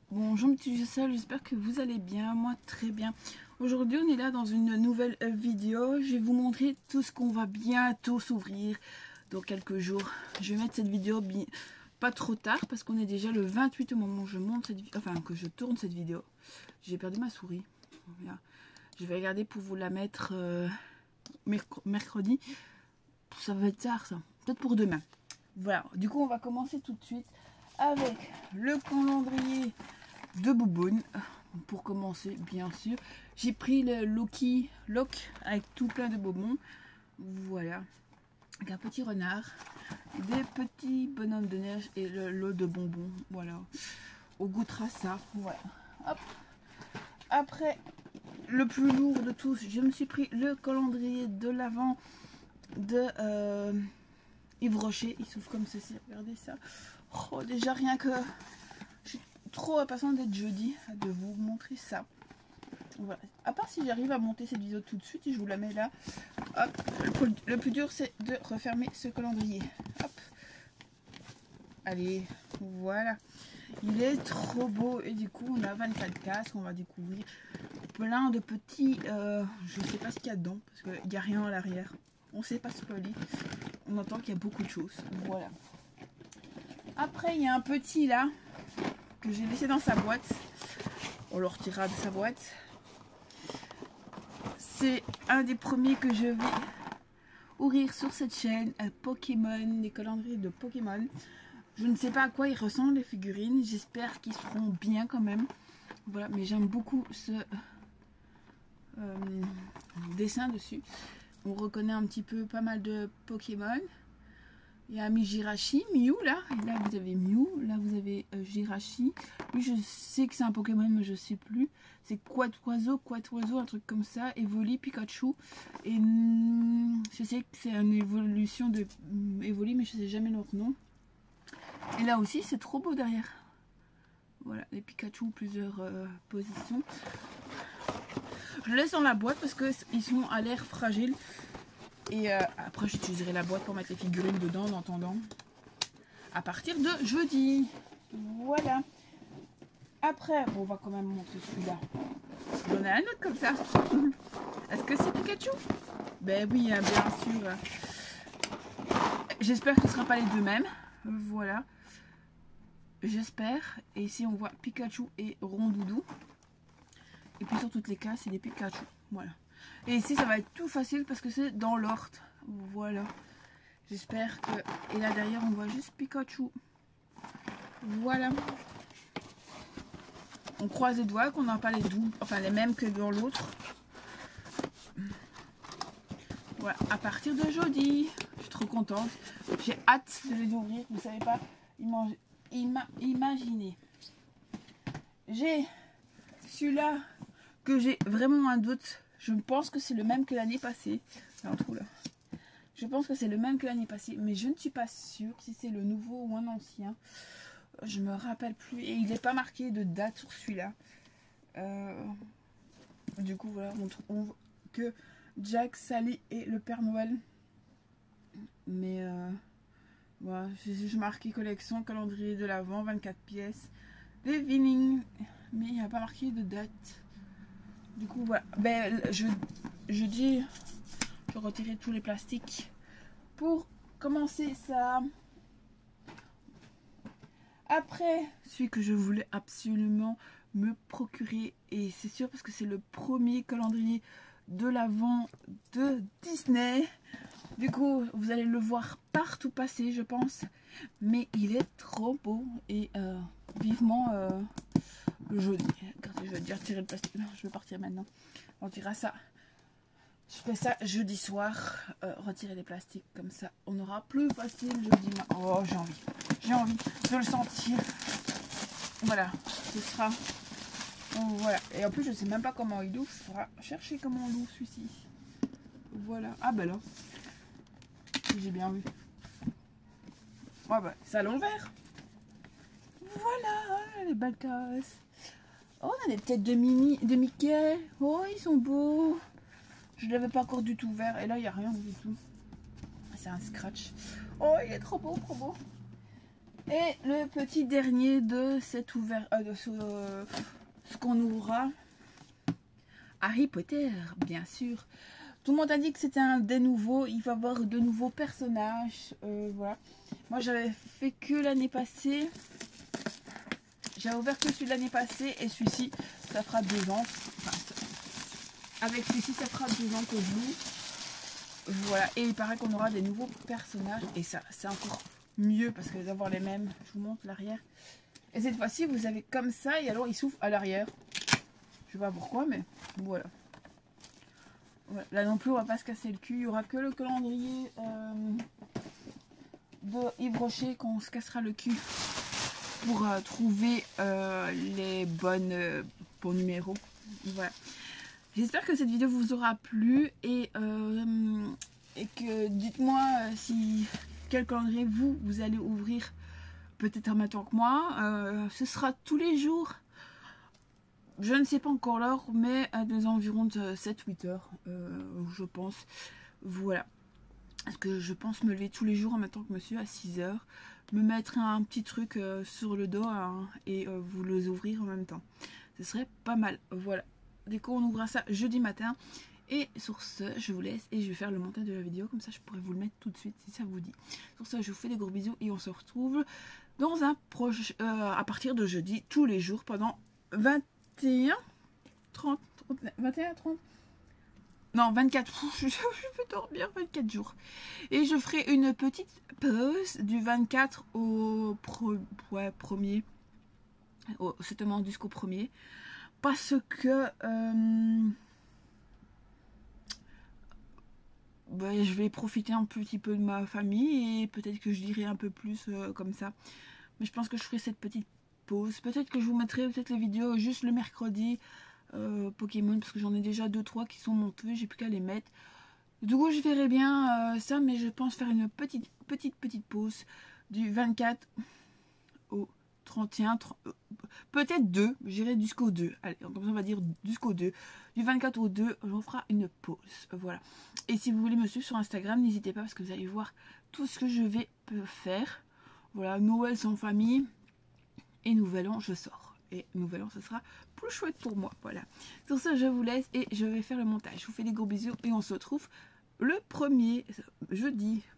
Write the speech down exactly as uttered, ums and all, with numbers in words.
Bonjour mes petits Gisèle, j'espère que vous allez bien, moi très bien. Aujourd'hui on est là dans une nouvelle vidéo, je vais vous montrer tout ce qu'on va bientôt s'ouvrir dans quelques jours. Je vais mettre cette vidéo bien, pas trop tard parce qu'on est déjà le vingt-huit au moment où je monte cette vidéo, enfin que je tourne cette vidéo. J'ai perdu ma souris, voilà. Je vais regarder pour vous la mettre euh, mercredi, ça va être tard ça, peut-être pour demain. Voilà, du coup on va commencer tout de suite avec le calendrier de Bouboune. Pour commencer, bien sûr, j'ai pris le Loki Lock avec tout plein de bonbons. Voilà, avec un petit renard, des petits bonhommes de neige et le lot de bonbons. Voilà, on goûtera ça. Voilà. Hop. Après, le plus lourd de tous, je me suis pris le calendrier de l'Avent de euh, Yves Rocher. Il s'ouvre comme ceci. Regardez ça. Oh, déjà rien que je suis trop impatiente d'être jeudi, de vous montrer ça. Voilà. À part si j'arrive à monter cette vidéo tout de suite et je vous la mets là. Hop. Le plus dur c'est de refermer ce calendrier. Hop. Allez, voilà. Il est trop beau et du coup on a vingt-quatre cases qu'on va découvrir. Plein de petits, euh, je sais pas ce qu'il y a dedans parce qu'il n'y a rien à l'arrière. On sait pas ce qu'il y a. On entend qu'il y a beaucoup de choses. Voilà. Après il y a un petit là que j'ai laissé dans sa boîte. On le retirera de sa boîte. C'est un des premiers que je vais ouvrir sur cette chaîne. Un Pokémon, des calendriers de Pokémon. Je ne sais pas à quoi ils ressemblent les figurines. J'espère qu'ils seront bien quand même. Voilà, mais j'aime beaucoup ce euh, dessin dessus. On reconnaît un petit peu pas mal de Pokémon. Il y a Mijirachi, Mew là, et là vous avez Mew, là vous avez euh, Jirachi. Lui je sais que c'est un Pokémon mais je sais plus. C'est Quatoiseau, Quatoiseau, un truc comme ça. Evoli, Pikachu. Et mm, je sais que c'est une évolution de mm, Evoli mais je sais jamais leur nom. Et là aussi c'est trop beau derrière. Voilà, les Pikachu, plusieurs euh, positions. Je le laisse dans la boîte parce qu'ils sont à l'air fragiles. Et euh, après j'utiliserai la boîte pour mettre les figurines dedans en attendant. À partir de jeudi. Voilà. Après, bon, on va quand même montrer celui-là. J'en ai un autre comme ça. Est-ce que c'est Pikachu? Ben oui, hein, bien sûr. J'espère que ce ne sera pas les deux mêmes. Voilà. J'espère. Et ici on voit Pikachu et Rondoudou. Et puis sur toutes les cases, c'est des Pikachu. Voilà. Et ici ça va être tout facile parce que c'est dans l'ordre. Voilà. J'espère que... Et là derrière on voit juste Pikachu. Voilà. On croise les doigts qu'on n'a pas les doubles, enfin les mêmes que dans l'autre. Voilà. À partir de jeudi. Je suis trop contente. J'ai hâte de les ouvrir. Vous savez pas ima ima imaginez. J'ai celui-là que j'ai vraiment un doute. Je pense que c'est le même que l'année passée. Il y a un trou là. Je pense que c'est le même que l'année passée, mais je ne suis pas sûre si c'est le nouveau ou un ancien. Je me rappelle plus. Et il n'est pas marqué de date sur celui-là. Euh, du coup, voilà, on trouve que Jack, Sally et le Père Noël. Mais euh, voilà, j'ai marqué collection, calendrier de l'Avent, vingt-quatre pièces. Des vinings, mais il n'y a pas marqué de date. Du coup, voilà. Ben, je, je dis, je vais retirer tous les plastiques pour commencer ça. Après, celui que je voulais absolument me procurer, et c'est sûr parce que c'est le premier calendrier de l'Avent de Disney. Du coup, vous allez le voir partout passer, je pense. Mais il est trop beau et euh, vivement euh, le jeudi. Regardez, je vais dire retirer le plastique. Je vais partir maintenant. On dira ça. Je fais ça jeudi soir. Euh, retirer les plastiques comme ça. On aura plus facile jeudi. Oh, j'ai envie. J'ai envie de le sentir. Voilà. Ce sera. Oh, voilà. Et en plus, je sais même pas comment il ouvre. Il faudra chercher comment on l'ouvre celui-ci. Voilà. Ah ben là. J'ai bien vu. Ah bah, salon vert. Voilà, les belles cases. Oh, on a des têtes de Mimi, de Mickey. Oh, ils sont beaux. Je ne l'avais pas encore du tout ouvert. Et là, il n'y a rien du tout. C'est un scratch. Oh, il est trop beau, trop beau. Et le petit dernier de cette ouvert euh, de ce, euh, ce qu'on ouvrira, Harry Potter, bien sûr. Tout le monde a dit que c'était un des nouveaux. Il va y avoir de nouveaux personnages. Euh, voilà. Moi, j'avais fait que l'année passée. J'ai ouvert que celui de l'année passée. Et celui-ci, ça fera deux ans. Enfin, avec celui-ci, ça fera deux ans que je l'ouvre. Voilà. Et il paraît qu'on aura des nouveaux personnages. Et ça, c'est encore mieux parce que d'avoir les mêmes. Je vous montre l'arrière. Et cette fois-ci, vous avez comme ça. Et alors, il s'ouvre à l'arrière. Je sais pas pourquoi, mais voilà. Ouais, là non plus on va pas se casser le cul, il n'y aura que le calendrier euh, de Yves Rocher qu'on se cassera le cul pour euh, trouver euh, les bonnes euh, bons numéros. Voilà. J'espère que cette vidéo vous aura plu et, euh, et que dites-moi euh, si quel calendrier vous vous allez ouvrir peut-être en même temps que moi. Euh, ce sera tous les jours. Je ne sais pas encore l'heure, mais à des environs de sept huit heures, euh, je pense. Voilà. Parce que je pense me lever tous les jours en même temps que monsieur à six heures. Me mettre un petit truc euh, sur le dos hein, et euh, vous les ouvrir en même temps. Ce serait pas mal. Voilà. Dès qu'on ouvrira ça jeudi matin. Et sur ce, je vous laisse et je vais faire le montage de la vidéo. Comme ça, je pourrais vous le mettre tout de suite si ça vous dit. Sur ce, je vous fais des gros bisous et on se retrouve dans un proche euh, à partir de jeudi, tous les jours, pendant vingt vingt et un, trente, vingt et un, trente, non vingt-quatre, je, je peux dormir vingt-quatre jours. Et je ferai une petite pause du vingt-quatre au pro, ouais, premier, au, certainement jusqu'au premier, parce que euh, bah, je vais profiter un petit peu de ma famille et peut-être que je dirai un peu plus euh, comme ça. Mais je pense que je ferai cette petite pause. Peut-être que je vous mettrai peut-être les vidéos juste le mercredi euh, Pokémon parce que j'en ai déjà deux trois qui sont montées, j'ai plus qu'à les mettre. Du coup je verrai bien euh, ça, mais je pense faire une petite petite petite pause du vingt-quatre au trente et un, trente, euh, peut-être deux, j'irai jusqu'au deux. Allez, comme ça on va dire jusqu'au deux. Du vingt-quatre au deux, on fera une pause. Voilà. Et si vous voulez me suivre sur Instagram, n'hésitez pas parce que vous allez voir tout ce que je vais faire. Voilà, Noël sans famille. Et Nouvel An, je sors. Et Nouvel An, ce sera plus chouette pour moi. Voilà. Sur ça, je vous laisse et je vais faire le montage. Je vous fais des gros bisous et on se retrouve le premier jeudi.